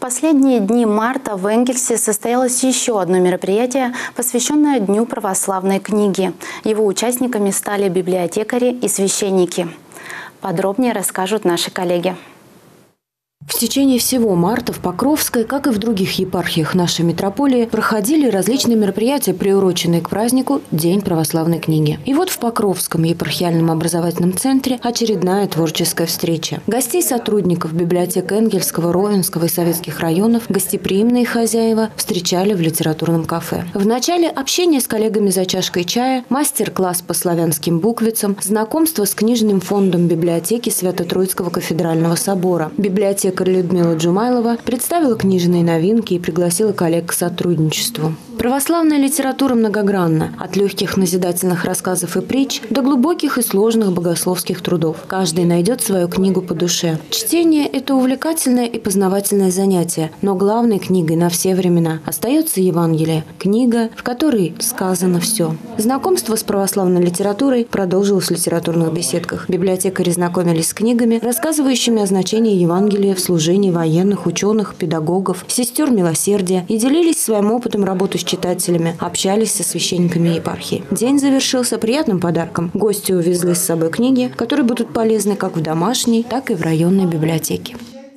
последние дни марта в Энгельсе состоялось еще одно мероприятие, посвященное Дню православной книги. Его участниками стали библиотекари и священники. Подробнее расскажут наши коллеги. В течение всего марта в Покровской, как и в других епархиях нашей митрополии, проходили различные мероприятия, приуроченные к празднику День православной книги. И вот в Покровском епархиальном образовательном центре очередная творческая встреча. Гостей сотрудников библиотек Энгельского, Ровенского и Советских районов гостеприимные хозяева встречали в литературном кафе. В начале общение с коллегами за чашкой чая, мастер-класс по славянским буквицам, знакомство с книжным фондом библиотеки Свято-Троицкого кафедрального собора. Библиотекарь Людмила Джумайлова представила книжные новинки и пригласила коллег к сотрудничеству. Православная литература многогранна. От легких назидательных рассказов и притч до глубоких и сложных богословских трудов. Каждый найдет свою книгу по душе. Чтение – это увлекательное и познавательное занятие, но главной книгой на все времена остается Евангелие – книга, в которой сказано все. Знакомство с православной литературой продолжилось в литературных беседках. Библиотекари знакомились с книгами, рассказывающими о значении Евангелия в служении военных, ученых, педагогов, сестер милосердия, и делились своим опытом работы с читателями, общались со священниками епархии. День завершился приятным подарком. Гости увезли с собой книги, которые будут полезны как в домашней, так и в районной библиотеке.